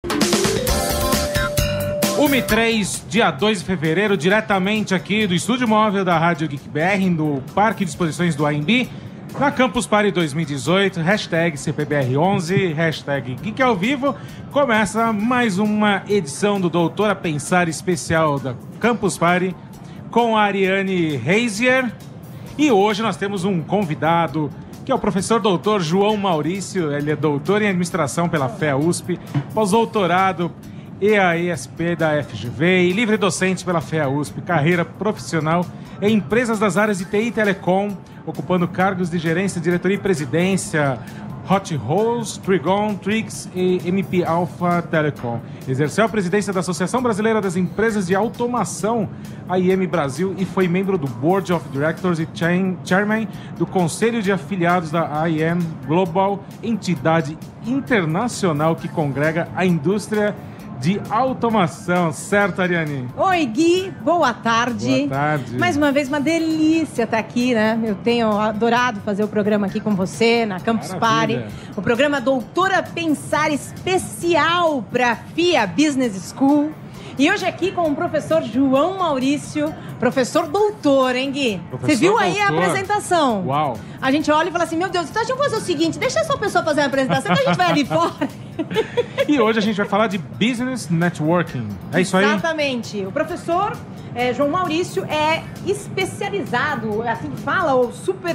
1h03, dia 2 de fevereiro, diretamente aqui do estúdio móvel da Rádio Geek BR, no Parque de Exposições do AMB, na Campus Party 2018, hashtag CPBR11, hashtag Geek ao Vivo. Começa mais uma edição do Doutor a Pensar especial da Campus Party com a Ariane Reisier. E hoje nós temos um convidado, que é o professor doutor João Maurício. Ele é doutor em administração pela FEA-USP, pós-doutorado EAESP da FGV e livre docente pela FEA-USP, carreira profissional em empresas das áreas de TI e Telecom, ocupando cargos de gerência, diretoria e presidência, Hot Rose, Trigon, Trix e MP Alpha Telecom. Exerceu a presidência da Associação Brasileira das Empresas de Automação, AIM Brasil, e foi membro do Board of Directors e Chairman do Conselho de Afiliados da AIM Global, entidade internacional que congrega a indústria de automação, certo, Ariane? Oi, Gui, boa tarde. Boa tarde. Mais uma vez, uma delícia estar aqui, né? Eu tenho adorado fazer o programa aqui com você, na Campus Party. O programa Doutora Pensar especial para a FIA Business School. E hoje aqui com o professor João Maurício, professor doutor, hein, Gui? Você viu aí a apresentação? Uau! A gente olha e fala assim, meu Deus, então a gente vai fazer o seguinte, deixa só a pessoa fazer a apresentação que a gente vai ali fora. E hoje a gente vai falar de Business Networking. É isso aí? Exatamente. O professor João Maurício é especializado, assim que fala, o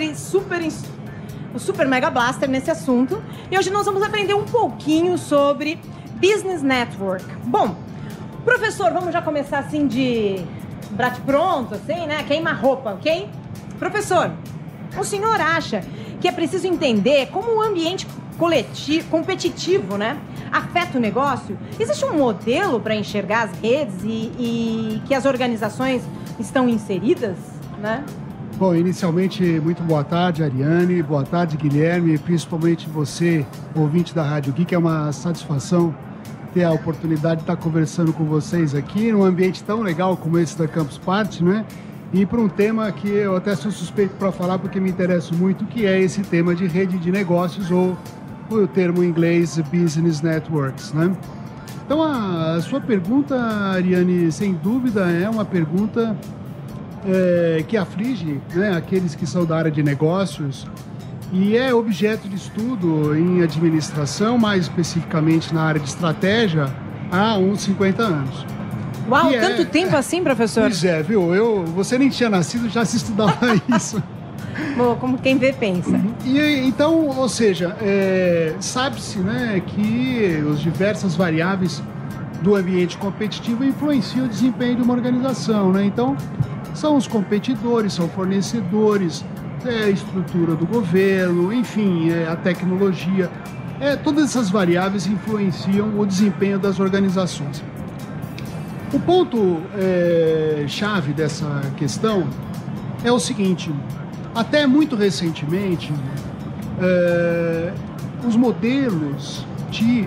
super mega blaster nesse assunto. E hoje nós vamos aprender um pouquinho sobre Business Network. Bom, professor, vamos já começar assim de bate-pronto, assim, né? Queima-roupa, ok? Professor, o senhor acha que é preciso entender como o ambiente competitivo, né, afeta o negócio? Existe um modelo para enxergar as redes e que as organizações estão inseridas, né? Bom, inicialmente, muito boa tarde, Ariane, boa tarde, Guilherme, principalmente você, ouvinte da Rádio Geek. É uma satisfação ter a oportunidade de estar conversando com vocês aqui num ambiente tão legal como esse da Campus Party, né? E para um tema que eu até sou suspeito para falar porque me interessa muito, que é esse tema de rede de negócios, ou o termo em inglês Business Networks, né? Então a sua pergunta, Ariane, sem dúvida é uma pergunta que aflige, né, aqueles que são da área de negócios e é objeto de estudo em administração, mais especificamente na área de estratégia, há uns 50 anos. Uau, tanto tempo assim, professor? Pois é, viu? Você nem tinha nascido, já se estudava isso. Bom, como quem vê, pensa. E, então, ou seja, sabe-se, né, que as diversas variáveis do ambiente competitivo influenciam o desempenho de uma organização, né? Então, são os competidores, são fornecedores, a estrutura do governo, enfim, a tecnologia. Todas essas variáveis influenciam o desempenho das organizações. O ponto chave dessa questão é o seguinte: até muito recentemente, os modelos de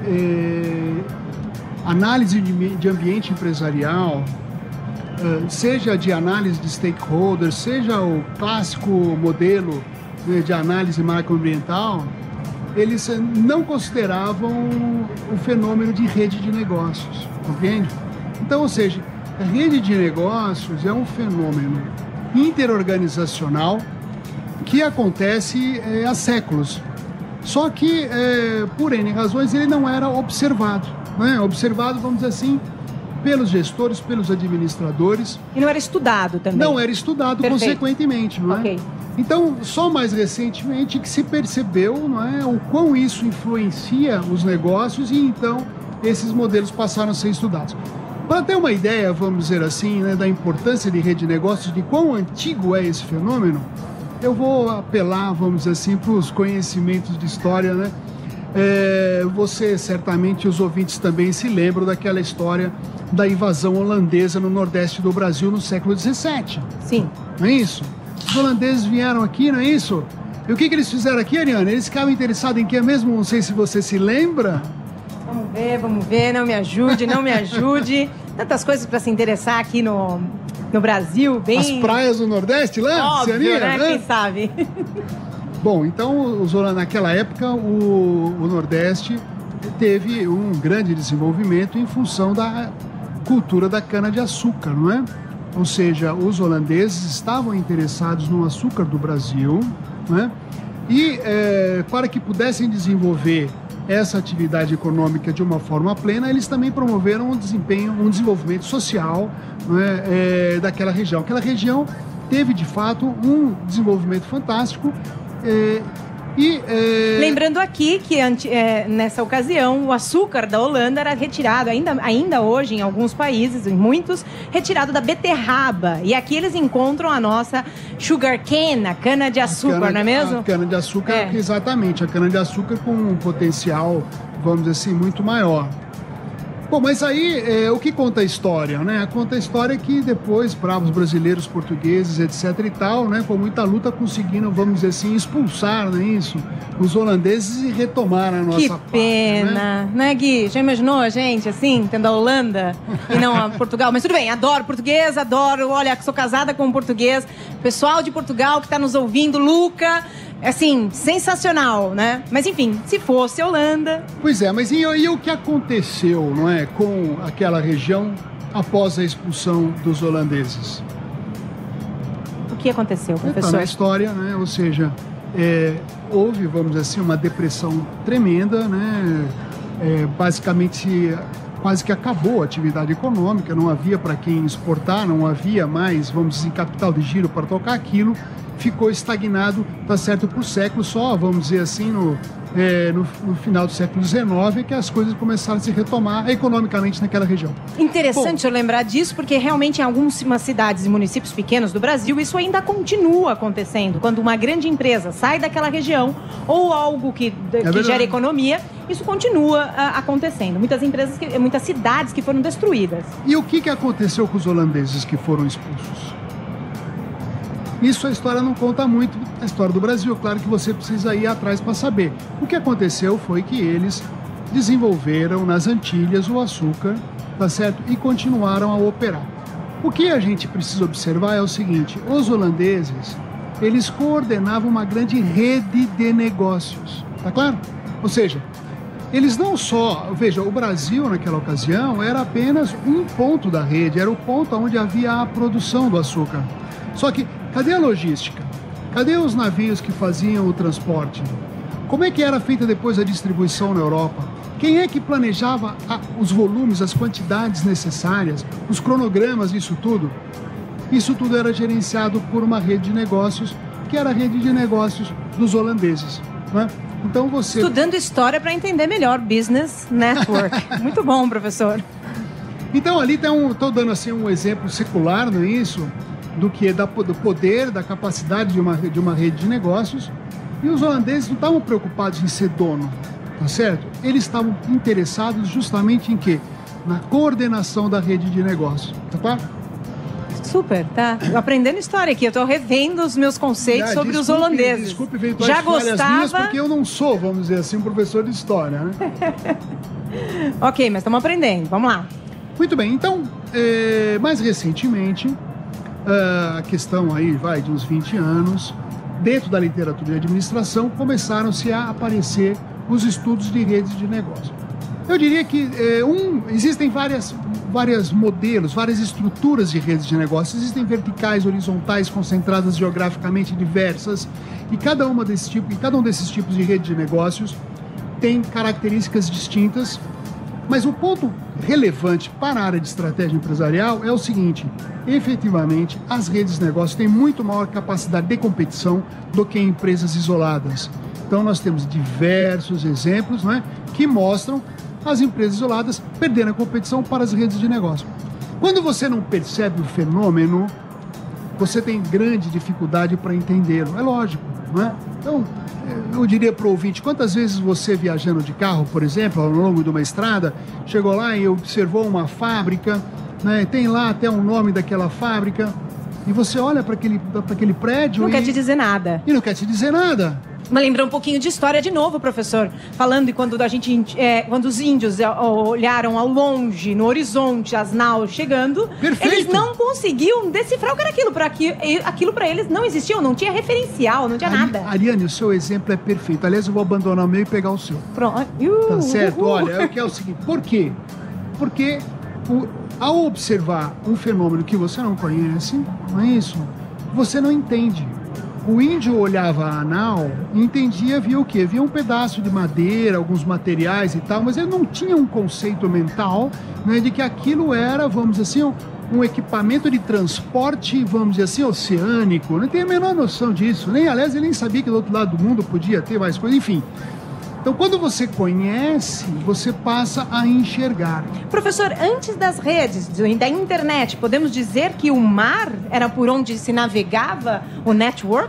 análise de ambiente empresarial, seja de análise de stakeholders, seja o clássico modelo de análise macroambiental, eles não consideravam o fenômeno de rede de negócios, compreende? Então, ou seja, a rede de negócios é um fenômeno interorganizacional que acontece há séculos. Só que, por N razões, ele não era observado, né? Observado, vamos dizer assim, pelos gestores, pelos administradores. E não era estudado também? Não era estudado, perfeito, consequentemente, não é? Okay. Então, só mais recentemente que se percebeu, não é, o quão isso influencia os negócios e então esses modelos passaram a ser estudados. Para ter uma ideia, vamos dizer assim, né, da importância de rede de negócios, de quão antigo é esse fenômeno, eu vou apelar, vamos dizer assim, para os conhecimentos de história, né? Você, certamente, os ouvintes também se lembram daquela história da invasão holandesa no nordeste do Brasil no século XVII. Sim. Não é isso? Os holandeses vieram aqui, não é isso? E o que eles fizeram aqui, Ariane? Eles ficavam interessados em quê mesmo? Não sei se você se lembra. Vamos ver, não me ajude. Tantas coisas para se interessar aqui no Brasil, bem... As praias do Nordeste lá? Óbvio, né? Quem sabe? Bom, então, naquela época, o Nordeste teve um grande desenvolvimento em função da cultura da cana-de-açúcar, não é? Ou seja, os holandeses estavam interessados no açúcar do Brasil, não é? E para que pudessem desenvolver essa atividade econômica de uma forma plena, eles também promoveram um desenvolvimento social, não é, daquela região. Aquela região teve, de fato, um desenvolvimento fantástico. Lembrando aqui que nessa ocasião o açúcar da Holanda era retirado, ainda hoje em alguns países, em muitos, retirado da beterraba. E aqui eles encontram a nossa sugar cane, a cana-de-açúcar, não é mesmo? A cana-de-açúcar, exatamente. A cana-de-açúcar com um potencial, vamos dizer assim, muito maior. Bom, mas aí, o que conta a história, né? Conta a história que depois, bravos brasileiros, portugueses, etc e tal, né? Com muita luta conseguiram, vamos dizer assim, expulsar, não é isso? Os holandeses e retomar a nossa pátria. Que pena, né, Gui? Já imaginou a gente, assim, tendo a Holanda e não a Portugal? Mas tudo bem, adoro português, adoro, olha, sou casada com um português. Pessoal de Portugal que está nos ouvindo, Luca... Assim, sensacional, né? Mas enfim, se fosse Holanda... Pois é, mas e o que aconteceu, não é, com aquela região após a expulsão dos holandeses? O que aconteceu, professor? Está na história, né? Ou seja, houve, vamos dizer assim, uma depressão tremenda, né? Basicamente, quase que acabou a atividade econômica, não havia para quem exportar, não havia mais, vamos dizer, capital de giro para tocar aquilo. Ficou estagnado, tá certo, por séculos, só, vamos dizer assim, no final do século XIX, é que as coisas começaram a se retomar economicamente naquela região. Interessante eu lembrar disso, porque realmente em algumas cidades e municípios pequenos do Brasil, isso ainda continua acontecendo. Quando uma grande empresa sai daquela região, ou algo que gera economia, isso continua acontecendo. Muitas cidades que foram destruídas. E o que aconteceu com os holandeses que foram expulsos? Isso a história não conta muito, a história do Brasil, claro que você precisa ir atrás para saber. O que aconteceu foi que eles desenvolveram nas Antilhas o açúcar, tá certo? E continuaram a operar. O que a gente precisa observar é o seguinte, os holandeses, eles coordenavam uma grande rede de negócios, tá claro? Ou seja, eles não só... Veja, o Brasil naquela ocasião era apenas um ponto da rede, era o ponto onde havia a produção do açúcar. Só que, cadê a logística? Cadê os navios que faziam o transporte? Como é que era feita depois a distribuição na Europa? Quem é que planejava os volumes, as quantidades necessárias, os cronogramas disso tudo? Isso tudo era gerenciado por uma rede de negócios, que era a rede de negócios dos holandeses, né? Então você... Estudando história para entender melhor, Business Network. Muito bom, professor. Então ali estou dando assim um exemplo secular, não é isso? Do poder, da capacidade de uma rede de negócios. E os holandeses não estavam preocupados em ser dono, tá certo? Eles estavam interessados justamente em quê? Na coordenação da rede de negócios, tá claro? Super, tá? Eu aprendendo história aqui, eu tô revendo os meus conceitos sobre os holandeses. Desculpe eventuais falhas minhas, porque eu não sou, vamos dizer assim, um professor de história, né? Ok, mas estamos aprendendo, vamos lá. Muito bem, então, mais recentemente... a questão aí vai de uns 20 anos, dentro da literatura de administração, começaram-se a aparecer os estudos de redes de negócio. Eu diria que existem vários modelos, várias estruturas de redes de negócio. Existem verticais, horizontais, concentradas geograficamente diversas, e cada um desses tipos de rede de negócios tem características distintas. Mas o ponto relevante para a área de estratégia empresarial é o seguinte: efetivamente, as redes de negócio têm muito maior capacidade de competição do que empresas isoladas. Então, nós temos diversos exemplos, né, que mostram as empresas isoladas perdendo a competição para as redes de negócio. Quando você não percebe o fenômeno, você tem grande dificuldade para entendê-lo. É lógico, não é? Então, eu diria para o ouvinte, quantas vezes você viajando de carro, por exemplo, ao longo de uma estrada, chegou lá e observou uma fábrica, né, tem lá até o nome daquela fábrica, e você olha para aquele prédio não quer te dizer nada. E não quer te dizer nada. Lembrar um pouquinho de história de novo, professor. Falando de quando os índios olharam ao longe, no horizonte, as naus chegando, Perfeito. Eles não conseguiam decifrar o que era aquilo. Aquilo para eles não existia, não tinha referencial, não tinha nada. Ariane, o seu exemplo é perfeito. Aliás, eu vou abandonar o meu e pegar o seu. Pronto. Tá certo? Olha, eu quero o seguinte. Por quê? Porque ao observar um fenômeno que você não conhece, não é isso? Você não entende. O índio olhava a nau e entendia, via o quê? Via um pedaço de madeira, alguns materiais e tal, mas ele não tinha um conceito mental, né, de que aquilo era, vamos dizer assim, um equipamento de transporte, vamos dizer assim, oceânico. Não tem a menor noção disso. Aliás, ele nem sabia que do outro lado do mundo podia ter mais coisa, enfim. Então, quando você conhece, você passa a enxergar. Professor, antes das redes, da internet, podemos dizer que o mar era por onde se navegava o network?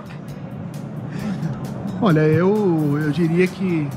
Olha, eu diria que...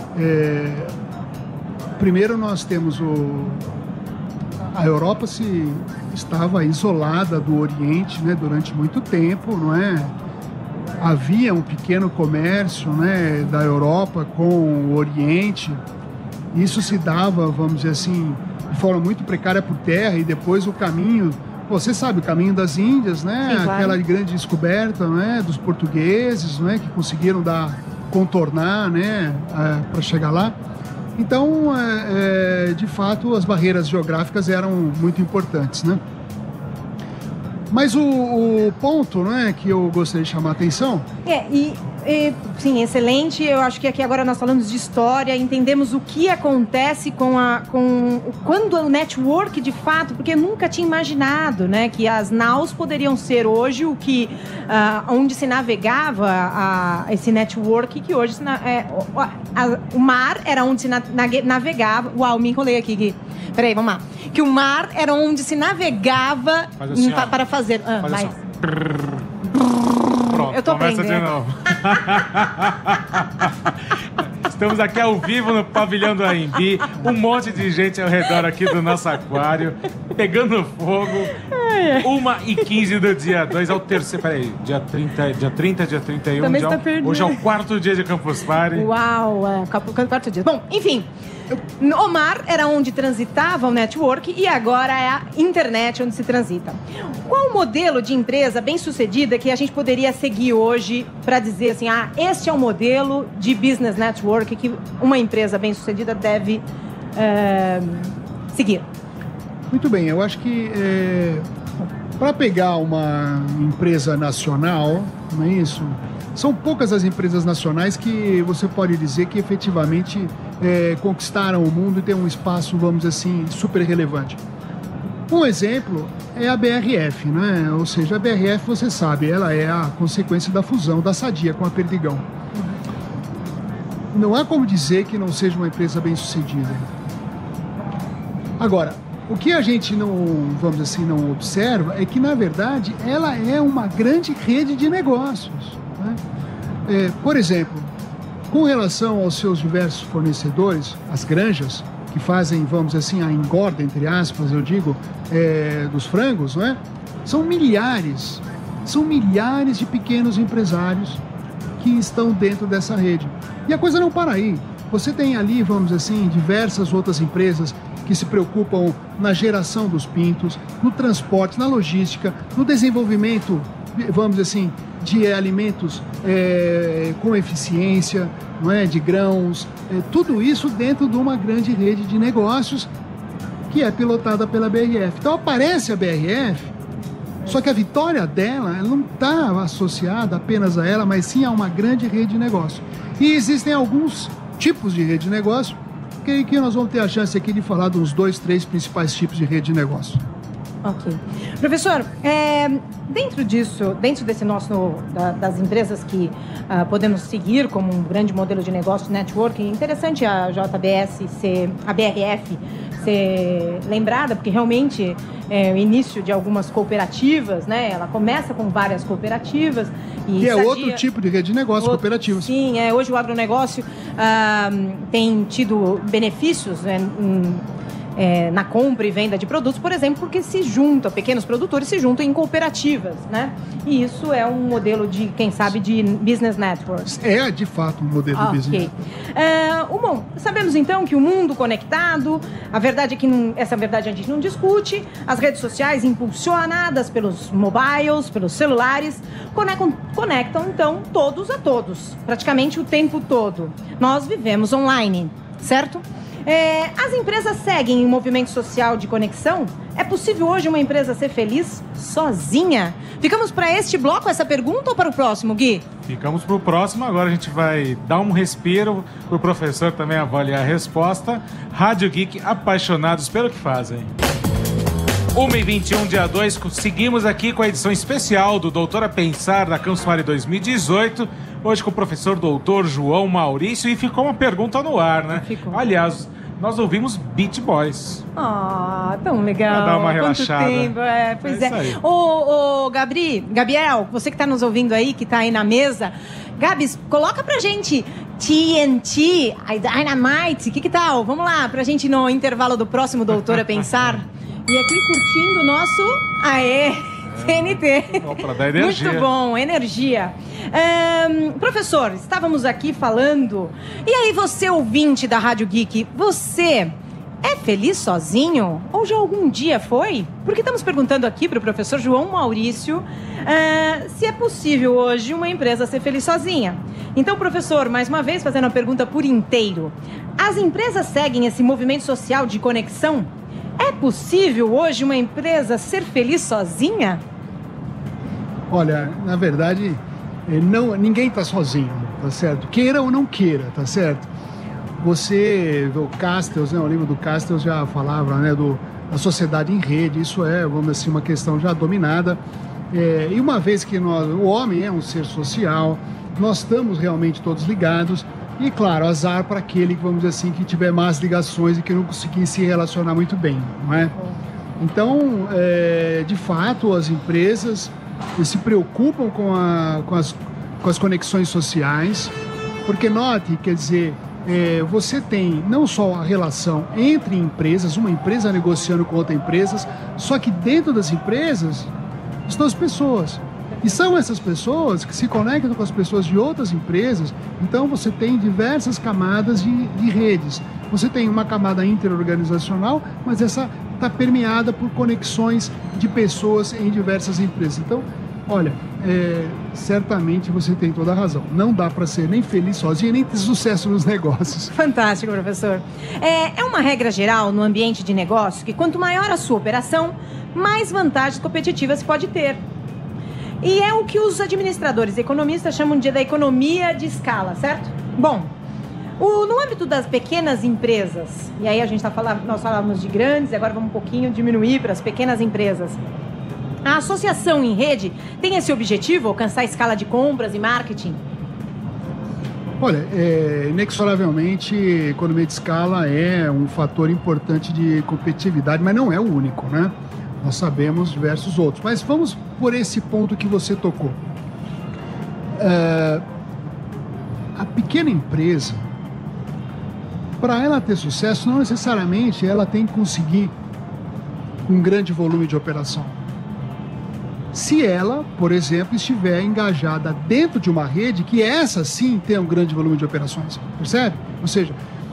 primeiro nós temos a Europa estava isolada do Oriente, né, durante muito tempo, não é? Havia um pequeno comércio, né, da Europa com o Oriente. Isso se dava, vamos dizer assim, de forma muito precária por terra, e depois o caminho, você sabe, o caminho das Índias, né? Sim, claro. Aquela grande descoberta, né, dos portugueses, né, que conseguiram contornar, né, para chegar lá. Então, de fato, as barreiras geográficas eram muito importantes, né? Mas o ponto, né, que eu gostaria de chamar a atenção... Sim, excelente. Eu acho que aqui agora nós falamos de história, entendemos o que acontece quando o network, de fato, porque eu nunca tinha imaginado, né, que as naus poderiam ser hoje onde se navegava esse network, que hoje o mar era onde se navegava. Uau, me enrolei aqui, Gui. Peraí, vamos lá. Que o mar era onde se navegava assim, para fazer... Faz vai. Assim, pronto, eu tô começa aprendendo. de novo. Estamos aqui ao vivo no pavilhão do AMB, um monte de gente ao redor aqui do nosso aquário, pegando fogo. 1h15 do dia 2 ao terceiro. Peraí, dia 31. Também está perdendo. Hoje é o 4º dia de Campus Party. Uau, 4 dias. Bom, enfim. O mar era onde transitava o network e agora é a internet onde se transita. Qual o modelo de empresa bem-sucedida que a gente poderia seguir hoje para dizer assim, este é o modelo de business network que uma empresa bem-sucedida deve seguir? Muito bem, eu acho que para pegar uma empresa nacional, não é isso? São poucas as empresas nacionais que você pode dizer que efetivamente conquistaram o mundo e têm um espaço, vamos dizer assim, super relevante. Um exemplo é a BRF, né? Ou seja, a BRF, você sabe, ela é a consequência da fusão da Sadia com a Perdigão. Não há como dizer que não seja uma empresa bem-sucedida. Agora, o que a gente não, vamos dizer assim, não observa é que, na verdade, ela é uma grande rede de negócios, né? Por exemplo, com relação aos seus diversos fornecedores, as granjas, que fazem, vamos dizer assim, a engorda, entre aspas, eu digo, dos frangos, não é? São milhares de pequenos empresários que estão dentro dessa rede. E a coisa não para aí. Você tem ali, vamos dizer assim, diversas outras empresas que se preocupam na geração dos pintos, no transporte, na logística, no desenvolvimento, vamos dizer assim, de alimentos com eficiência, não é? De grãos, tudo isso dentro de uma grande rede de negócios que é pilotada pela BRF. Então aparece a BRF, só que a vitória dela ela não está associada apenas a ela, mas sim a uma grande rede de negócio. E existem alguns tipos de rede de negócio que nós vamos ter a chance aqui de falar dos 2, 3 principais tipos de rede de negócio. Ok. Professor, dentro desse nosso, das empresas que podemos seguir como um grande modelo de negócio de networking, interessante a BRF ser lembrada, porque realmente é o início de algumas cooperativas, né? Ela começa com várias cooperativas. E é outro tipo de rede de negócio, cooperativas. Sim, hoje o agronegócio tem tido benefícios, né, na compra e venda de produtos, por exemplo, porque pequenos produtores se juntam em cooperativas, né? E isso é um modelo de, quem sabe, de business network. É, de fato, um modelo de business. Bom, sabemos então que o mundo conectado, a verdade é que essa verdade a gente não discute, as redes sociais impulsionadas pelos mobiles, pelos celulares, conectam então todos a todos, praticamente o tempo todo. Nós vivemos online, certo? As empresas seguem um movimento social de conexão? É possível hoje uma empresa ser feliz sozinha? Ficamos para este bloco essa pergunta ou para o próximo, Gui? Ficamos para o próximo. Agora a gente vai dar um respiro para o professor também avaliar a resposta. Rádio Geek, apaixonados pelo que fazem. 1h21, dia 2, seguimos aqui com a edição especial do Doutor a Pensar da Campus Party 2018. Hoje com o professor doutor João Maurício. E ficou uma pergunta no ar, né? Ficou. Aliás, nós ouvimos Beach Boys. Tão legal. Pra dar uma relaxada. Quanto tempo, pois é. Isso aí. Ô, Gabriel, você que tá nos ouvindo aí, que tá aí na mesa, Gabs, coloca pra gente TNT, Dynamite, que tal? Vamos lá, pra gente no intervalo do próximo Doutor a Pensar. E aqui curtindo o nosso... TNT. Pra dar energia. Muito bom, energia. Professor, estávamos aqui falando. E aí, você ouvinte da Rádio Geek, você é feliz sozinho? Ou já algum dia foi? Porque estamos perguntando aqui para o professor João Maurício se é possível hoje uma empresa ser feliz sozinha. Então, professor, mais uma vez fazendo a pergunta por inteiro. As empresas seguem esse movimento social de conexão? É possível hoje uma empresa ser feliz sozinha? Olha, na verdade, ninguém está sozinho, tá certo? Queira ou não queira, tá certo? Você, o Castells, né, o livro do Castells já falava, né, da sociedade em rede, isso é, vamos dizer assim, uma questão já dominada. E uma vez que o homem é um ser social, nós estamos realmente todos ligados. E, claro, azar para aquele, vamos dizer assim, que tiver más ligações e que não conseguir se relacionar muito bem, não é? Então, de fato, as empresas se preocupam com as conexões sociais, porque note, quer dizer, você tem não só a relação entre empresas, uma empresa negociando com outra empresa, só que dentro das empresas estão as pessoas. E são essas pessoas que se conectam com as pessoas de outras empresas. Então você tem diversas camadas de redes. Você tem uma camada interorganizacional, mas essa está permeada por conexões de pessoas em diversas empresas. Então, olha, certamente você tem toda a razão. Não dá para ser nem feliz sozinho, nem ter sucesso nos negócios. Fantástico, professor. É uma regra geral no ambiente de negócio que quanto maior a sua operação, mais vantagens competitivas pode ter. E é o que os administradores e economistas chamam da economia de escala, certo? Bom, no âmbito das pequenas empresas, e aí nós falávamos de grandes, agora vamos um pouquinho diminuir para as pequenas empresas. A associação em rede tem esse objetivo, alcançar a escala de compras e marketing? Olha, inexoravelmente, economia de escala é um fator importante de competitividade, mas não é o único, né? Nós sabemos diversos outros. Mas vamos por esse ponto que você tocou. A pequena empresa, para ela ter sucesso, não necessariamente ela tem que conseguir um grande volume de operação. Se ela, por exemplo, estiver engajada dentro de uma rede que essa sim tem um grande volume de operações, percebe? Ou seja,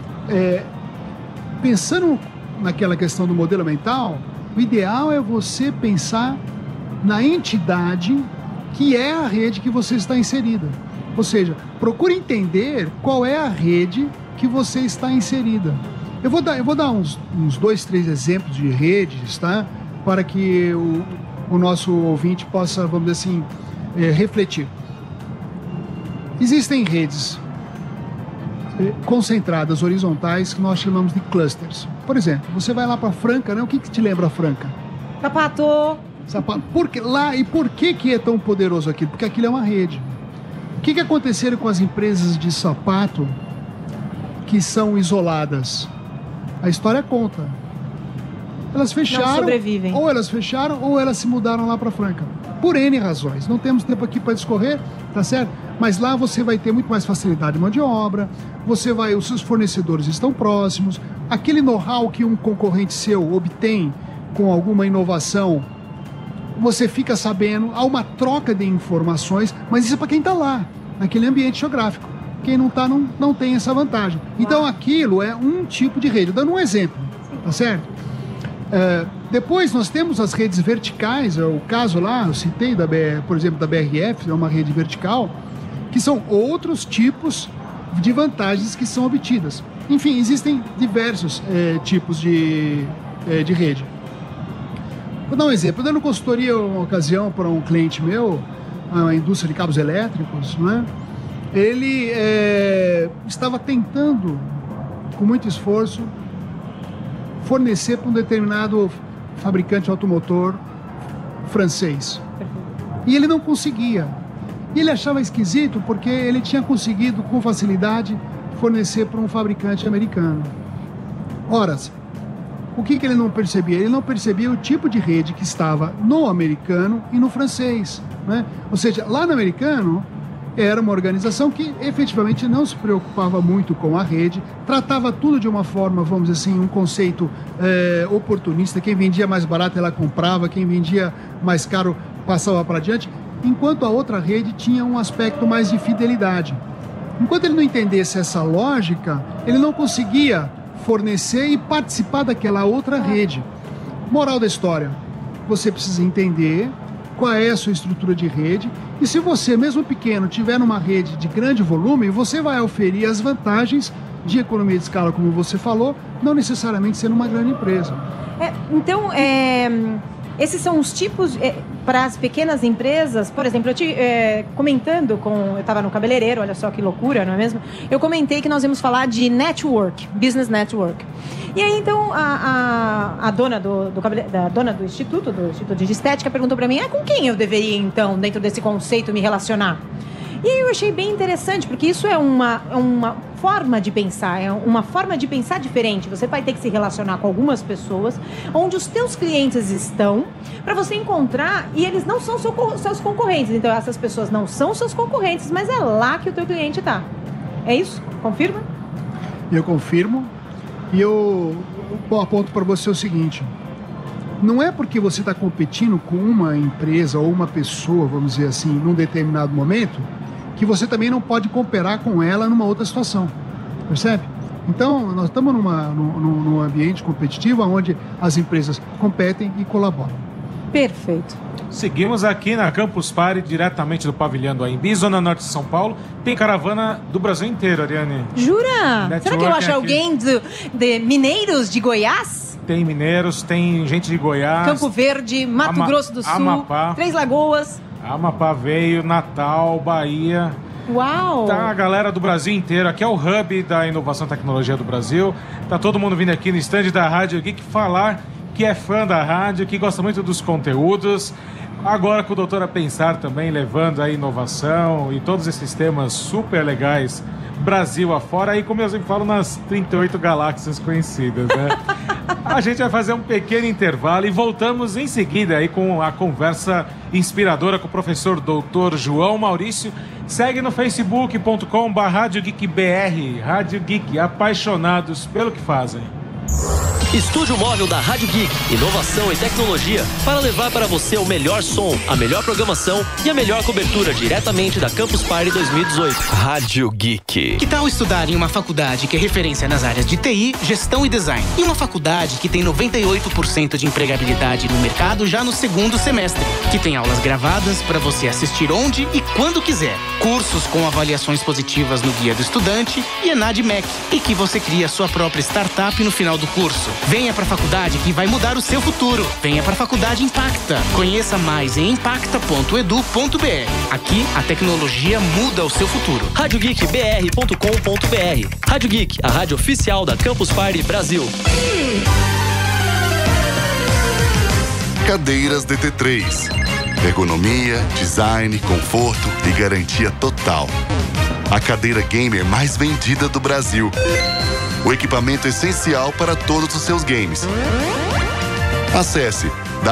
pensando naquela questão do modelo mental, o ideal é você pensar na entidade que é a rede que você está inserida. Ou seja, procure entender qual é a rede que você está inserida. Eu vou dar uns 2, 3 exemplos de redes, tá? Para que o nosso ouvinte possa, vamos dizer assim, refletir. Existem redes concentradas, horizontais, que nós chamamos de clusters. Por exemplo, você vai lá para Franca, né? O que te lembra Franca? Sapato. Por que é tão poderoso aquilo? Porque aquilo é uma rede. O que aconteceram com as empresas de sapato que são isoladas? A história conta. Elas fecharam, não sobrevivem. Ou elas fecharam, ou elas se mudaram lá para Franca. por N razões. Não temos tempo aqui para discorrer, tá certo? Mas lá você vai ter muito mais facilidade de mão de obra, os seus fornecedores estão próximos, aquele know-how que um concorrente seu obtém com alguma inovação, você fica sabendo, há uma troca de informações, mas isso é para quem está lá, naquele ambiente geográfico. Quem não está, não tem essa vantagem. Então aquilo é um tipo de rede. Dando um exemplo, tá certo? Depois nós temos as redes verticais, o caso lá, eu citei, por exemplo, da BRF, é uma rede vertical, que são outros tipos de vantagens que são obtidas. Enfim, existem diversos tipos de rede. Vou dar um exemplo. Dando consultoria uma ocasião para um cliente meu, a indústria de cabos elétricos, não é? Ele estava tentando, com muito esforço, fornecer para um determinado fabricante automotor francês. E ele não conseguia. E ele achava esquisito porque ele tinha conseguido, com facilidade, fornecer para um fabricante americano. Ora, o que ele não percebia? Ele não percebia o tipo de rede que estava no americano e no francês, né? Ou seja, lá no americano era uma organização que efetivamente não se preocupava muito com a rede, tratava tudo de uma forma, vamos dizer assim, um conceito oportunista. Quem vendia mais barato ela comprava, quem vendia mais caro passava para adiante, enquanto a outra rede tinha um aspecto mais de fidelidade. Enquanto ele não entendesse essa lógica, ele não conseguia fornecer e participar daquela outra rede. Moral da história, você precisa entender qual é a sua estrutura de rede e se você, mesmo pequeno, tiver numa rede de grande volume, você vai oferir as vantagens de economia de escala, como você falou, não necessariamente sendo uma grande empresa. Então, esses são os tipos para as pequenas empresas. Por exemplo, comentando eu estava no cabeleireiro, olha só que loucura, não é mesmo? Eu comentei que nós íamos falar de network, business network. E aí, então, a dona do Instituto de Estética perguntou para mim, com quem eu deveria, então, dentro desse conceito, me relacionar? E aí eu achei bem interessante, porque isso é uma forma de pensar, é uma forma de pensar diferente. Você vai ter que se relacionar com algumas pessoas, onde os teus clientes estão, para você encontrar, e eles não são seus concorrentes. Então, essas pessoas não são seus concorrentes, mas é lá que o teu cliente está. É isso? Confirma? Eu confirmo. E eu aponto para você o seguinte: não é porque você está competindo com uma empresa ou uma pessoa, vamos dizer assim, num determinado momento, que você também não pode cooperar com ela numa outra situação. Percebe? Então, nós estamos num ambiente competitivo onde as empresas competem e colaboram. Perfeito. Seguimos aqui na Campus Party, diretamente do pavilhão do AMB, Zona Norte de São Paulo. Tem caravana do Brasil inteiro, Ariane. Jura? Será que eu acho alguém de mineiros de Goiás? Tem mineiros, tem gente de Goiás. Campo Verde, Mato Grosso do Sul, Amapá. Três Lagoas. Amapá veio, Natal, Bahia. Uau! Tá a galera do Brasil inteiro. Aqui é o hub da inovação e tecnologia do Brasil. Tá todo mundo vindo aqui no stand da Rádio Geek falar que é fã da rádio, que gosta muito dos conteúdos. Agora com o Doutor a Pensar também, levando a inovação e todos esses temas super legais, Brasil afora, aí como eu sempre falo, nas 38 galáxias conhecidas, né? A gente vai fazer um pequeno intervalo e voltamos em seguida aí com a conversa inspiradora com o professor Dr. João Maurício. Segue no facebook.com/RádioGeekBR, Rádio Geek, apaixonados pelo que fazem. Estúdio móvel da Rádio Geek, inovação e tecnologia para levar para você o melhor som, a melhor programação e a melhor cobertura diretamente da Campus Party 2018. Rádio Geek. Que tal estudar em uma faculdade que é referência nas áreas de TI, gestão e design? E uma faculdade que tem 98% de empregabilidade no mercado já no segundo semestre. Que tem aulas gravadas para você assistir onde e quando quiser. Cursos com avaliações positivas no Guia do Estudante e ENAD MEC. E que você cria sua própria startup no final do curso. Venha para a faculdade que vai mudar o seu futuro. Venha para a Faculdade Impacta. Conheça mais em impacta.edu.br. Aqui, a tecnologia muda o seu futuro. RádioGeekBR.com.br. Rádio Geek, a rádio oficial da Campus Party Brasil. Cadeiras DT3. Ergonomia, design, conforto e garantia total. A cadeira gamer mais vendida do Brasil. O equipamento essencial para todos os seus games. Acesse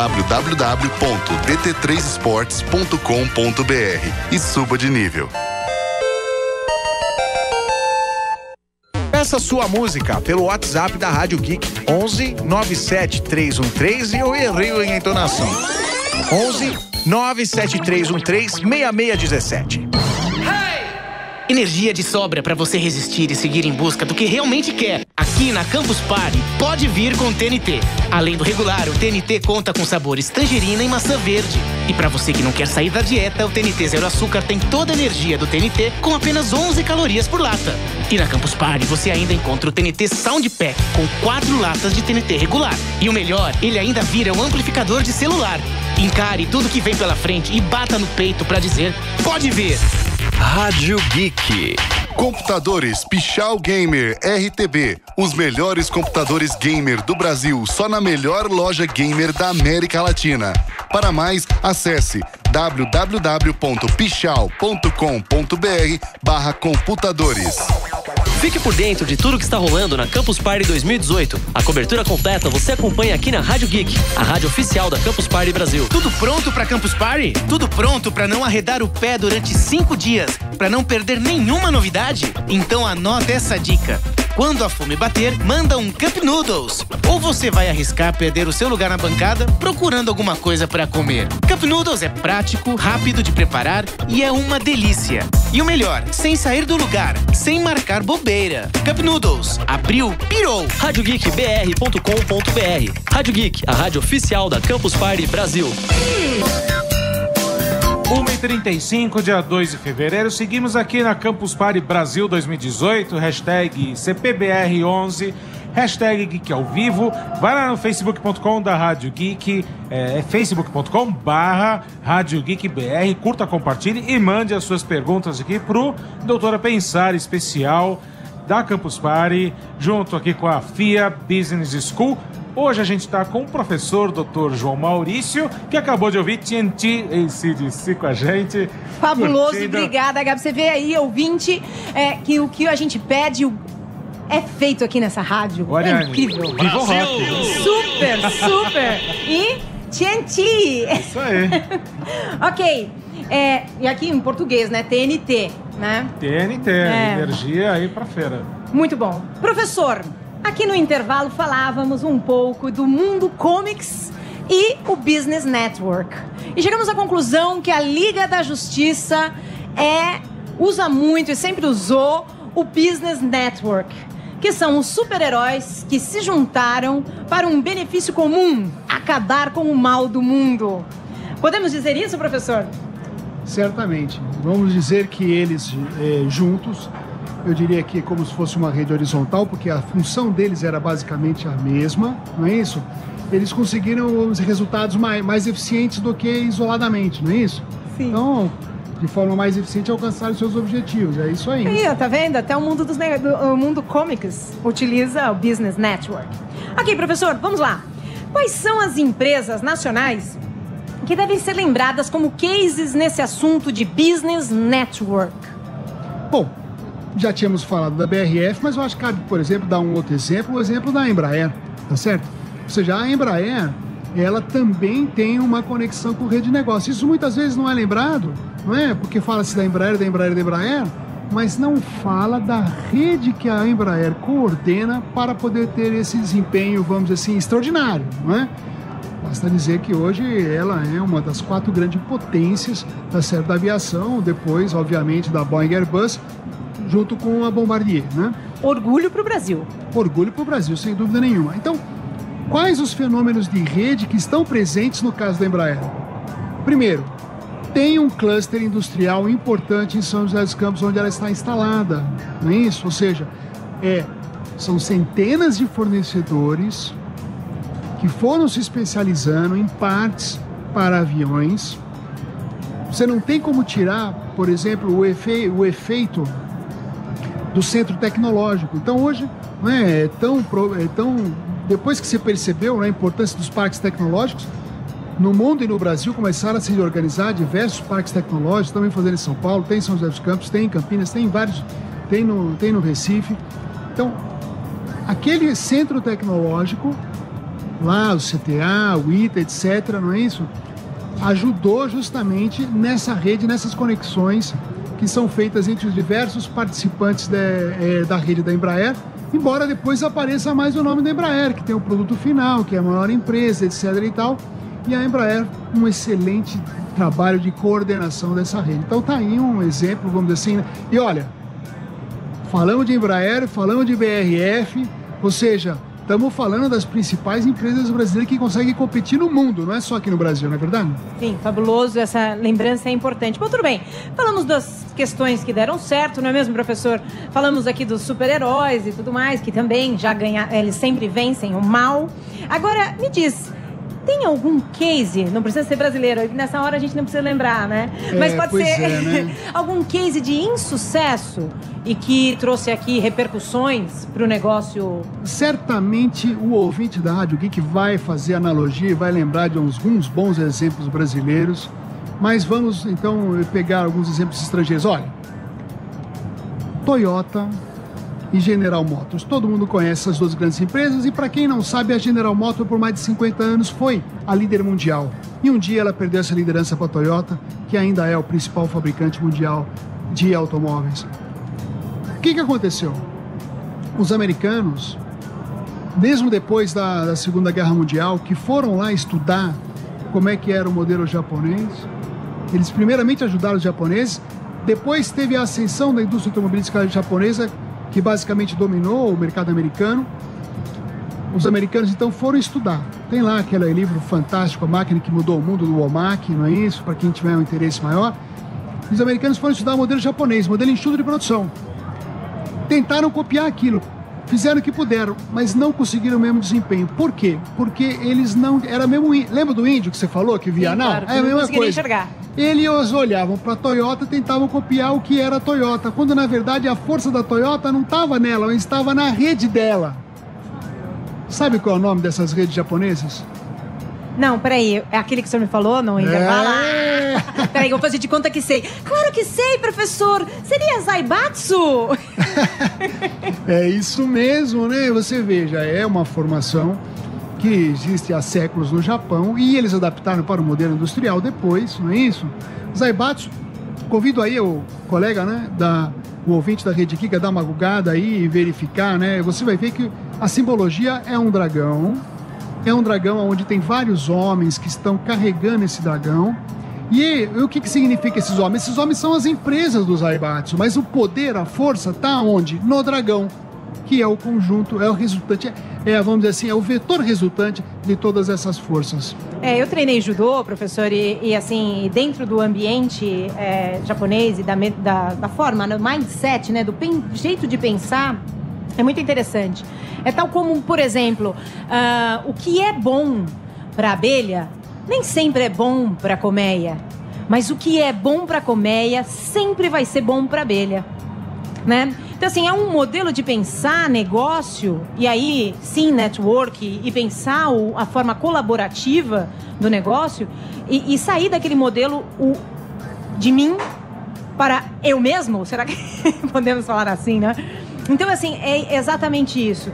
www.dt3esportes.com.br e suba de nível. Peça sua música pelo WhatsApp da Rádio Geek 11 97313 e eu errei em entonação. 11 97313 6617. Energia de sobra para você resistir e seguir em busca do que realmente quer. Aqui na Campus Party, pode vir com TNT. Além do regular, o TNT conta com sabores tangerina e maçã verde. E para você que não quer sair da dieta, o TNT Zero Açúcar tem toda a energia do TNT com apenas 11 calorias por lata. E na Campus Party você ainda encontra o TNT Sound Pack com 4 latas de TNT regular. E o melhor, ele ainda vira um amplificador de celular. Encare tudo que vem pela frente e bata no peito para dizer: pode vir! Rádio Geek. Computadores Pichau Gamer RTB. Os melhores computadores gamer do Brasil, só na melhor loja gamer da América Latina. Para mais, acesse www.pichau.com.br/computadores. Fique por dentro de tudo que está rolando na Campus Party 2018. A cobertura completa você acompanha aqui na Rádio Geek, a rádio oficial da Campus Party Brasil. Tudo pronto para Campus Party? Tudo pronto para não arredar o pé durante 5 dias, para não perder nenhuma novidade? Então anota essa dica. Quando a fome bater, manda um Cup Noodles. Ou você vai arriscar perder o seu lugar na bancada procurando alguma coisa para comer. Cup Noodles é prático, rápido de preparar e é uma delícia. E o melhor, sem sair do lugar, sem marcar bobeira. Cup Noodles, abriu, pirou. RadioGeekBR.com.br. Rádio Geek, a rádio oficial da Campus Party Brasil. 1h35, dia 2 de fevereiro, seguimos aqui na Campus Party Brasil 2018, hashtag CPBR11, hashtag Geek ao vivo. Vai lá no facebook.com da Rádio Geek, facebook.com/Rádio Geek BR, curta, compartilhe e mande as suas perguntas aqui pro Doutora Pensar especial da Campus Party, junto aqui com a FIA Business School. Hoje a gente está com o professor Dr. João Maurício, que acabou de ouvir TNT AC/DC com a gente. Fabuloso, curtindo. Obrigada, Gabi. Você vê aí, ouvinte, que o que a gente pede é feito aqui nessa rádio. Oriane, é incrível. viva o rock. Super. E TNT. Isso aí. Ok. E aqui em português, né? TNT, né? TNT, energia aí pra feira. Muito bom. Professor, aqui no intervalo falávamos um pouco do mundo comics e o Business Network. E chegamos à conclusão que a Liga da Justiça usa muito e sempre usou o Business Network, que são os super-heróis que se juntaram para um benefício comum, acabar com o mal do mundo. Podemos dizer isso, professor? Certamente. Vamos dizer que eles juntos, eu diria que como se fosse uma rede horizontal, porque a função deles era basicamente a mesma, não é isso? Eles conseguiram os resultados mais eficientes do que isoladamente, não é isso? Sim. Então, de forma mais eficiente, alcançaram seus objetivos. É isso aí. Aí, tá vendo? Até o mundo o mundo comics utiliza o Business Network. Ok, professor, vamos lá. Quais são as empresas nacionais que devem ser lembradas como cases nesse assunto de Business Network? Bom, já tínhamos falado da BRF, mas eu acho que cabe, por exemplo, dar um outro exemplo, o exemplo da Embraer, tá certo? Ou seja, a Embraer, ela também tem uma conexão com rede de negócio. Isso muitas vezes não é lembrado, não é? Porque fala-se da Embraer, mas não fala da rede que a Embraer coordena para poder ter esse desempenho, vamos dizer assim, extraordinário, não é? Basta dizer que hoje ela é uma das 4 grandes potências da aviação, depois, obviamente, da Boeing e Airbus, junto com a Bombardier, né? Orgulho para o Brasil. Orgulho para o Brasil, sem dúvida nenhuma. Então, quais os fenômenos de rede que estão presentes no caso da Embraer? Primeiro, tem um cluster industrial importante em São José dos Campos, onde ela está instalada, não é isso? Ou seja, são centenas de fornecedores que foram se especializando em partes para aviões. Você não tem como tirar, por exemplo, o efeito do centro tecnológico. Então hoje, depois que se percebeu a importância dos parques tecnológicos, no mundo e no Brasil começaram a se organizar diversos parques tecnológicos, também fazendo em São Paulo, tem em São José dos Campos, tem em Campinas, tem em vários, tem no Recife. Então, aquele centro tecnológico lá o CTA, o ITA, etc., não é isso? Ajudou justamente nessa rede, nessas conexões que são feitas entre os diversos participantes da rede da Embraer, embora depois apareça mais o nome da Embraer, que tem o produto final, que é a maior empresa, etc. e tal, e a Embraer, um excelente trabalho de coordenação dessa rede. Então tá aí um exemplo, vamos dizer assim, né? E olha, falamos de Embraer, falamos de BRF, ou seja, estamos falando das principais empresas brasileiras que conseguem competir no mundo, não é só aqui no Brasil, não é verdade? Sim, fabuloso, essa lembrança é importante. Bom, tudo bem, falamos das questões que deram certo, não é mesmo, professor? Falamos aqui dos super-heróis e tudo mais, que também já eles sempre vencem o mal. Agora, me diz, tem algum case, não precisa ser brasileiro, nessa hora a gente não precisa lembrar, né? Mas pode ser né? algum case de insucesso e que trouxe aqui repercussões para o negócio? Certamente o ouvinte da Rádio Geek vai fazer analogia e vai lembrar de alguns bons exemplos brasileiros, mas vamos então pegar alguns exemplos estrangeiros. Olha, Toyota e General Motors. Todo mundo conhece essas duas grandes empresas e, para quem não sabe, a General Motors por mais de 50 anos foi a líder mundial. E um dia ela perdeu essa liderança para a Toyota, que ainda é o principal fabricante mundial de automóveis. O que aconteceu? Os americanos, mesmo depois da Segunda Guerra Mundial, que foram lá estudar como é que era o modelo japonês, eles primeiramente ajudaram os japoneses, depois teve a ascensão da indústria automobilística japonesa, que basicamente dominou o mercado americano. Os americanos então foram estudar. Tem lá aquele livro fantástico, A Máquina que Mudou o Mundo, do Omaki, não é isso? Para quem tiver um interesse maior. Os americanos foram estudar o modelo japonês, modelo enxuto de produção. Tentaram copiar aquilo, fizeram o que puderam, mas não conseguiram o mesmo desempenho. Por quê? Porque eles não... Era mesmo... Lembra do índio que você falou, que via? Sim, não, claro, é a mesma coisa. Enxergar. Eles olhavam para a Toyota e tentavam copiar o que era a Toyota, quando na verdade a força da Toyota não estava nela, mas estava na rede dela. Sabe qual é o nome dessas redes japonesas? Não, peraí, é aquele que o senhor me falou? Não, ainda vai lá. Peraí, eu vou fazer de conta que sei. Claro que sei, professor! Seria Zaibatsu? É isso mesmo, né? Você veja, é uma formação que existe há séculos no Japão e eles adaptaram para o modelo industrial depois, não é isso? Zaibatsu, convido aí o colega, né, o ouvinte da Rede Geek a dar uma gugada aí e verificar, né? Você vai ver que a simbologia é um dragão onde tem vários homens que estão carregando esse dragão. E o que significa esses homens? Esses homens são as empresas do Zaibatsu, mas o poder, a força, está onde? No dragão, que é o conjunto, é o resultante, vamos dizer assim, é o vetor resultante de todas essas forças. Eu treinei judô, professor, e assim, dentro do ambiente japonês e da forma, no mindset, né, do jeito de pensar, é muito interessante. É tal como, por exemplo, o que é bom para a abelha nem sempre é bom para a colmeia, mas o que é bom para a colmeia sempre vai ser bom para a abelha, né? Então, assim, é um modelo de pensar negócio, e aí, sim, network, e pensar a forma colaborativa do negócio, e sair daquele modelo de mim para eu mesmo, será que podemos falar assim, né? Então, assim, é exatamente isso.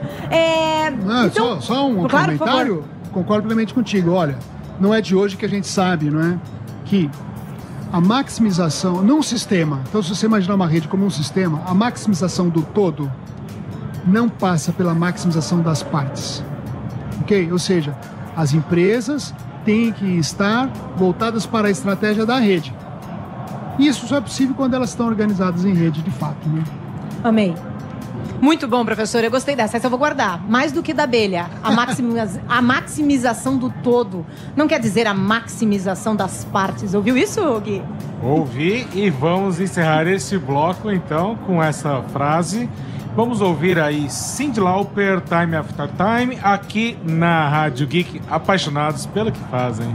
Então, só um comentário, concordo plenamente contigo. Olha, não é de hoje que a gente sabe, não é? Que a maximização, num sistema, então se você imaginar uma rede como um sistema, a maximização do todo não passa pela maximização das partes, ok? Ou seja, as empresas têm que estar voltadas para a estratégia da rede. Isso só é possível quando elas estão organizadas em rede, de fato, né? Amei. Muito bom, professor. Eu gostei dessa. Essa eu vou guardar. Mais do que da abelha. A maximização do todo. Não quer dizer a maximização das partes. Ouviu isso, Gui? Ouvi, e vamos encerrar esse bloco, então, com essa frase. Vamos ouvir aí Cyndi Lauper, Time After Time, aqui na Rádio Geek, apaixonados pelo que fazem.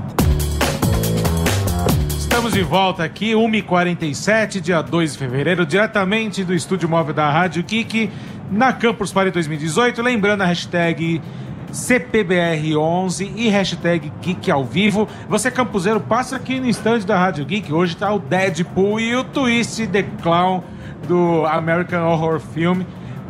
Estamos de volta aqui, 1h47, dia 2 de fevereiro, diretamente do estúdio móvel da Rádio Geek, na Campus Party 2018. Lembrando a hashtag CPBR11 e hashtag Geek ao vivo. Você, campuseiro, passa aqui no estande da Rádio Geek. Hoje tá o Deadpool e o Twist the Clown do American Horror Film.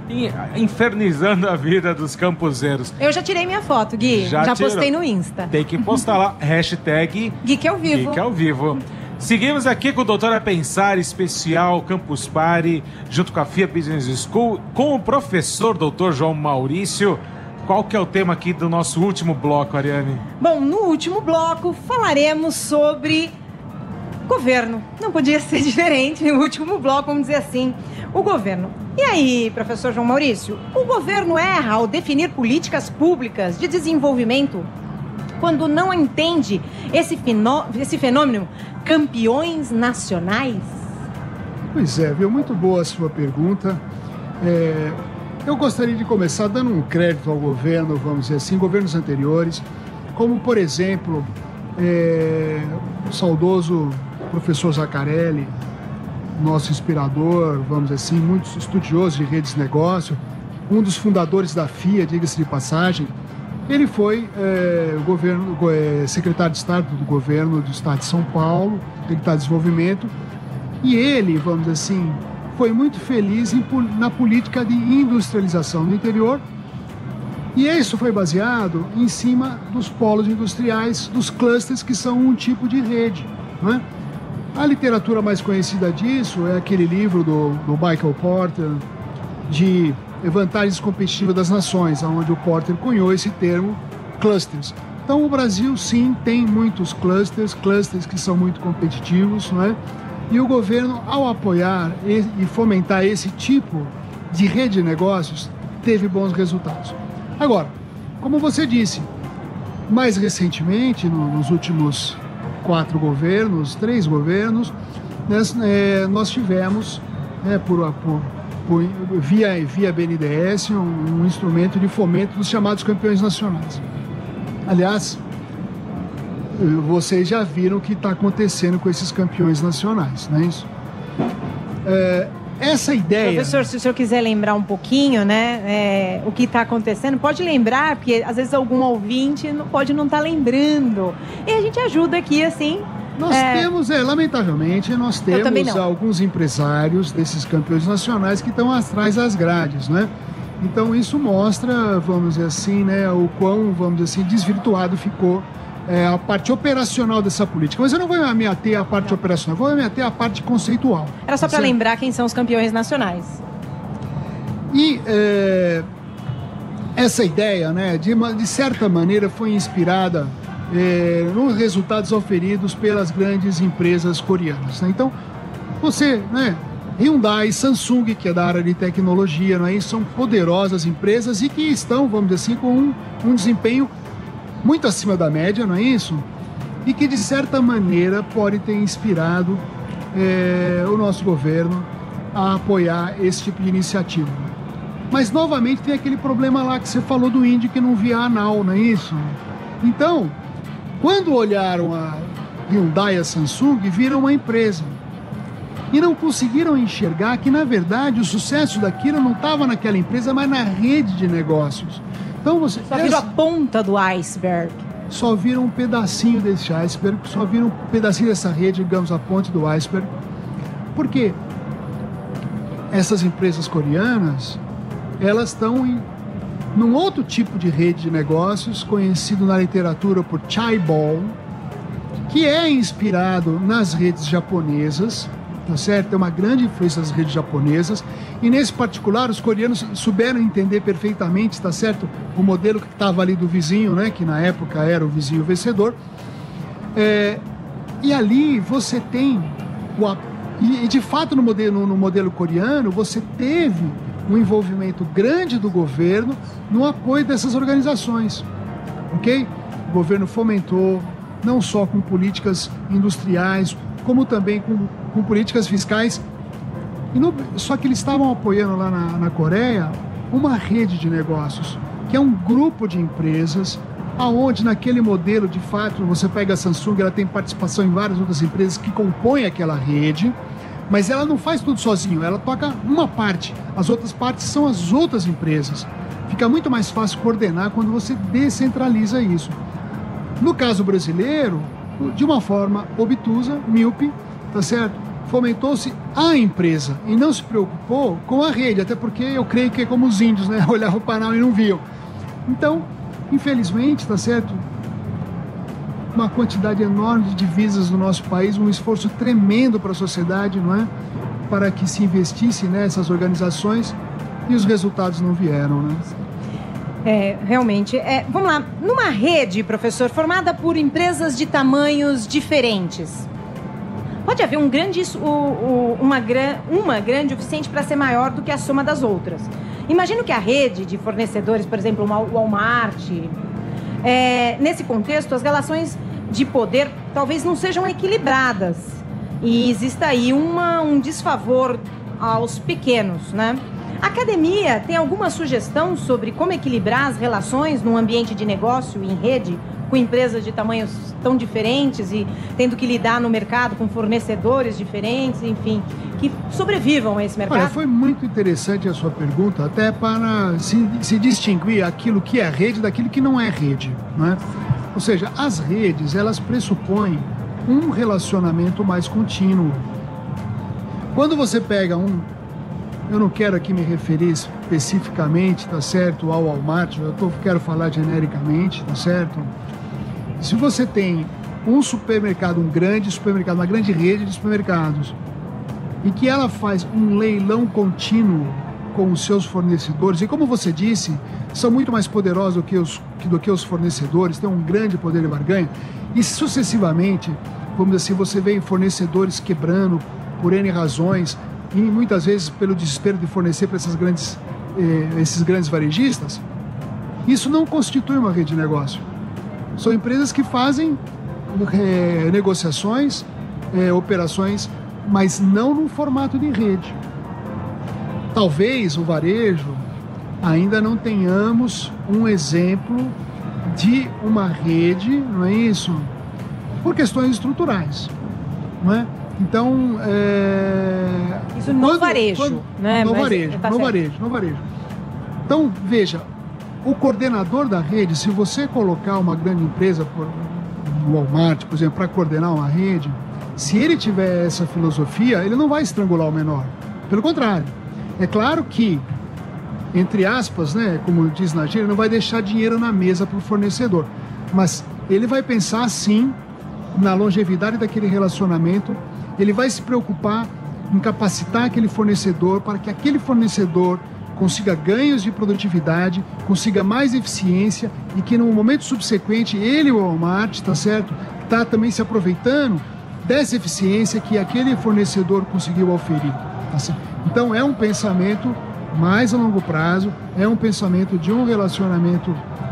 infernizando a vida dos campuseiros. Eu já tirei minha foto, Gui. Já postei no Insta. Tem que postar lá, hashtag Geek ao Vivo. Geek ao Vivo. Seguimos aqui com o Doutor a Pensar, especial Campus Party, junto com a FIA Business School, com o professor Dr. João Maurício. Qual que é o tema aqui do nosso último bloco, Ariane? Bom, no último bloco falaremos sobre governo. Não podia ser diferente no último bloco, vamos dizer assim, o governo. E aí, professor João Maurício, o governo erra ao definir políticas públicas de desenvolvimento quando não entende esse fenômeno campeões nacionais? Pois é, viu? Muito boa a sua pergunta. Eu gostaria de começar dando um crédito ao governo, vamos dizer assim, governos anteriores, como, por exemplo, o saudoso professor Zaccarelli, nosso inspirador, vamos dizer assim, muito estudioso de redes de negócio, um dos fundadores da FIA, diga-se de passagem. Ele foi secretário de Estado do governo do Estado de São Paulo, secretário de Desenvolvimento, e ele, vamos dizer assim, foi muito feliz na política de industrialização do interior, e isso foi baseado em cima dos polos industriais, dos clusters, que são um tipo de rede, não é? A literatura mais conhecida disso é aquele livro do Michael Porter, de Vantagens Competitivas das Nações, onde o Porter cunhou esse termo clusters. Então o Brasil sim tem muitos clusters que são muito competitivos, não é? E o governo, ao apoiar e fomentar esse tipo de rede de negócios, teve bons resultados. Agora, como você disse, mais recentemente, nos últimos 3 governos, nós tivemos, via BNDES, um instrumento de fomento dos chamados campeões nacionais. Aliás, vocês já viram o que está acontecendo com esses campeões nacionais, não é isso? Essa ideia... Professor, se o senhor quiser lembrar um pouquinho, né, o que está acontecendo, pode lembrar, porque às vezes algum ouvinte pode não estar lembrando. E a gente ajuda aqui, assim... Nós temos, lamentavelmente, alguns empresários desses campeões nacionais que estão atrás das grades, né? Então isso mostra, vamos dizer assim, né, o quão, vamos dizer assim, desvirtuado ficou a parte operacional dessa política. Mas eu não vou me ater à parte operacional, vou me ater à parte conceitual. Era só para lembrar quem são os campeões nacionais. E essa ideia, né, de certa maneira, foi inspirada nos resultados oferidos pelas grandes empresas coreanas, né? Então, Hyundai, Samsung, que é da área de tecnologia, não é? São poderosas empresas e que estão, vamos dizer assim, com um desempenho muito acima da média, não é isso? E que, de certa maneira, pode ter inspirado o nosso governo a apoiar esse tipo de iniciativa. Mas, novamente, tem aquele problema lá que você falou do índio que não via anal, não é isso? Então, quando olharam a Hyundai e a Samsung, viram uma empresa. E não conseguiram enxergar que, na verdade, o sucesso daquilo não estava naquela empresa, mas na rede de negócios. Então, só viram a ponta do iceberg. Só viram um pedacinho desse iceberg, só viram um pedacinho dessa rede, digamos, a ponte do iceberg. Por quê? Essas empresas coreanas, elas estão num outro tipo de rede de negócios, conhecido na literatura por chaebol, que é inspirado nas redes japonesas, tá certo? Tem uma grande influência das redes japonesas, e nesse particular os coreanos souberam entender perfeitamente, tá certo? O modelo que estava ali do vizinho, né? Que na época era o vizinho vencedor. E ali você tem, e de fato no modelo coreano, você teve um envolvimento grande do governo no apoio dessas organizações, ok? O governo fomentou, não só com políticas industriais, como também com políticas fiscais. Só que eles estavam apoiando lá na Coreia uma rede de negócios, que é um grupo de empresas, aonde naquele modelo, de fato, você pega a Samsung, ela tem participação em várias outras empresas que compõem aquela rede, mas ela não faz tudo sozinho, ela toca uma parte, as outras partes são as outras empresas. Fica muito mais fácil coordenar quando você descentraliza isso. No caso brasileiro, de uma forma obtusa, míope, tá certo? fomentou-se a empresa e não se preocupou com a rede, até porque eu creio que é como os índios, né? Olhavam para o Panal e não viam. Então, infelizmente, tá certo? Uma quantidade enorme de divisas no nosso país, um esforço tremendo para a sociedade, não é? Para que se investisse nessas organizações e os resultados não vieram, né? Realmente. Vamos lá. Numa rede, professor, formada por empresas de tamanhos diferentes, pode haver uma grande o suficiente para ser maior do que a soma das outras. Imagino que a rede de fornecedores, por exemplo, o Walmart, nesse contexto, as relações de poder talvez não sejam equilibradas. E exista aí um desfavor aos pequenos, né? A academia tem alguma sugestão sobre como equilibrar as relações num ambiente de negócio em rede, com empresas de tamanhos tão diferentes e tendo que lidar no mercado com fornecedores diferentes, enfim, que sobrevivam a esse mercado? Olha, foi muito interessante a sua pergunta, até para se distinguir aquilo que é rede daquilo que não é rede, né? Ou seja, as redes, elas pressupõem um relacionamento mais contínuo. Quando você pega eu não quero aqui me referir especificamente, tá certo, ao Walmart, quero falar genericamente, tá certo? Se você tem um supermercado, uma grande rede de supermercados, e que ela faz um leilão contínuo com os seus fornecedores, e como você disse, são muito mais poderosos do que os fornecedores, têm um grande poder de barganha, e sucessivamente, vamos dizer assim, você vê fornecedores quebrando por N razões, e muitas vezes pelo desespero de fornecer para esses grandes varejistas, isso não constitui uma rede de negócio. São empresas que fazem negociações, operações, mas não no formato de rede. Talvez o varejo ainda não tenhamos um exemplo de uma rede, não é isso? Por questões estruturais, não é? Então, isso no varejo, né? No varejo. Então, veja, o coordenador da rede, se você colocar uma grande empresa, no Walmart, por exemplo, para coordenar uma rede, se ele tiver essa filosofia, ele não vai estrangular o menor. Pelo contrário. É claro que, entre aspas, né, como diz na gíria, não vai deixar dinheiro na mesa para o fornecedor. Mas ele vai pensar, sim, na longevidade daquele relacionamento. Ele vai se preocupar em capacitar aquele fornecedor para que aquele fornecedor consiga ganhos de produtividade, consiga mais eficiência e que no momento subsequente ele, o Walmart, tá certo, está também se aproveitando dessa eficiência que aquele fornecedor conseguiu oferir. Tá certo? Então é um pensamento mais a longo prazo, é um pensamento de um relacionamento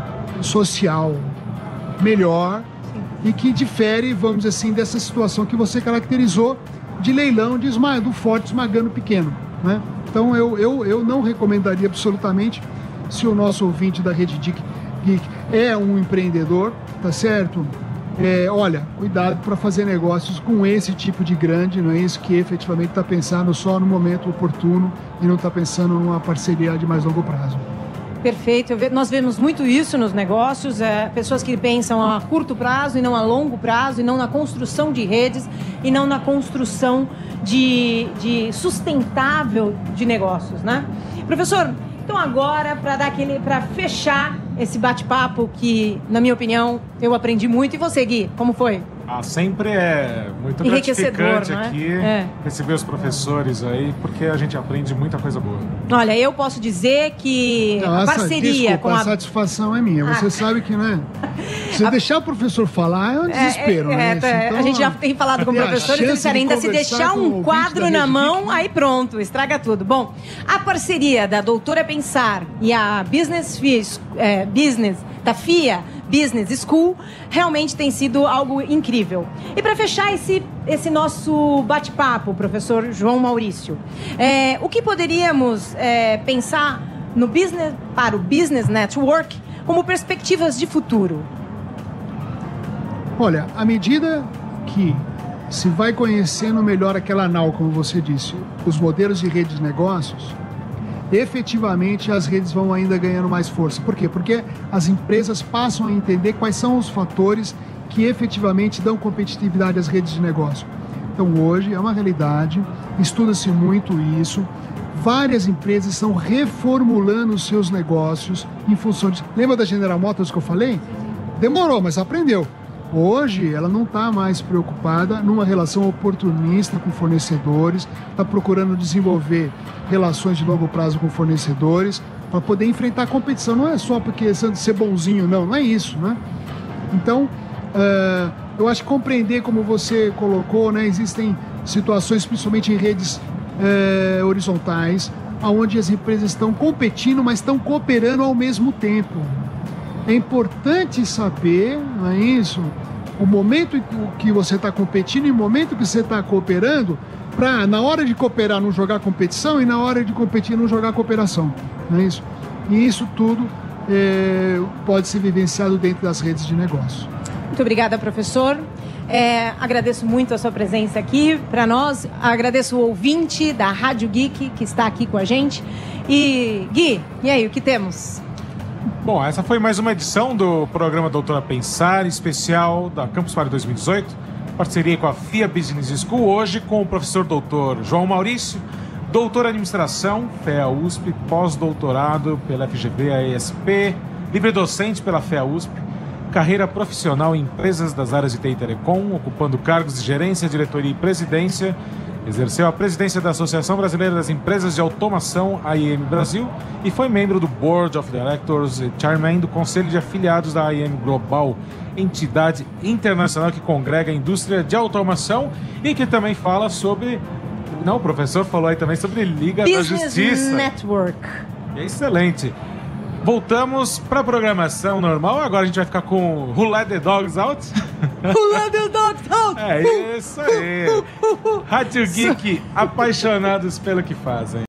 social melhor, e que difere, vamos dizer assim, dessa situação que você caracterizou de leilão do forte esmagando o pequeno, né? Então eu não recomendaria absolutamente, se o nosso ouvinte da Rede Geek é um empreendedor, tá certo? Olha, cuidado para fazer negócios com esse tipo de grande, não é isso, que efetivamente está pensando só no momento oportuno e não está pensando numa parceria de mais longo prazo. Perfeito. Nós vemos muito isso nos negócios, pessoas que pensam a curto prazo e não a longo prazo, e não na construção de redes, e não na construção de sustentável de negócios, né? Professor, então agora, para fechar esse bate-papo que, na minha opinião, eu aprendi muito. E você, Gui, como foi? Sempre é muito gratificante, né? Aqui receber os professores aí, porque a gente aprende muita coisa boa. Olha, eu posso dizer que a parceria com a satisfação é minha. Você sabe que, né? Se deixar o professor falar, é um desespero, né? Então, a gente já tem falado com professores, eles disseram, ainda se deixar um quadro na mão, aí pronto, estraga tudo. Bom, a parceria da Doutora Pensar e a Business da FIA Business School realmente tem sido algo incrível. E para fechar esse nosso bate-papo, professor João Maurício, o que poderíamos pensar para o Business Network como perspectivas de futuro? Olha, à medida que se vai conhecendo melhor aquela NAU, como você disse, os modelos de redes de negócios, efetivamente as redes vão ainda ganhando mais força. Por quê? Porque as empresas passam a entender quais são os fatores que efetivamente dão competitividade às redes de negócio. Então hoje é uma realidade, estuda-se muito isso. Várias empresas estão reformulando os seus negócios em função de... Lembra da General Motors que eu falei? Demorou, mas aprendeu. Hoje ela não está mais preocupada numa relação oportunista com fornecedores, está procurando desenvolver relações de longo prazo com fornecedores para poder enfrentar a competição. Não é só porque de ser bonzinho, não é isso, né? Então, eu acho que compreender, como você colocou, né, existem situações, principalmente em redes horizontais, onde as empresas estão competindo, mas estão cooperando ao mesmo tempo. É importante saber, não é isso? O momento em que você está competindo e o momento que você está cooperando, para na hora de cooperar não jogar competição e na hora de competir não jogar cooperação, não é isso? E isso tudo pode ser vivenciado dentro das redes de negócio. Muito obrigada, professor. Agradeço muito a sua presença aqui para nós. Agradeço o ouvinte da Rádio Geek que está aqui com a gente. E, Gui, e aí, o que temos? Bom, essa foi mais uma edição do programa Doutor a Pensar, especial da Campus Party 2018, parceria com a FIA Business School, hoje com o professor doutor João Maurício, doutor em administração, FEA USP, pós-doutorado pela FGV, AESP, livre docente pela FEA USP, carreira profissional em empresas das áreas de TI e Telecom, ocupando cargos de gerência, diretoria e presidência. Exerceu a presidência da Associação Brasileira das Empresas de Automação, AIM Brasil, e foi membro do Board of Directors e Chairman do Conselho de Afiliados da AIM Global, entidade internacional que congrega a indústria de automação e que também fala sobre... Não, o professor falou aí também sobre Liga da Justiça. Business Network. Excelente. Voltamos para a programação normal. Agora a gente vai ficar com Who Let the Dogs Out? Who Let the Dogs Out? É isso aí. Rádio Geek, apaixonados pelo que fazem.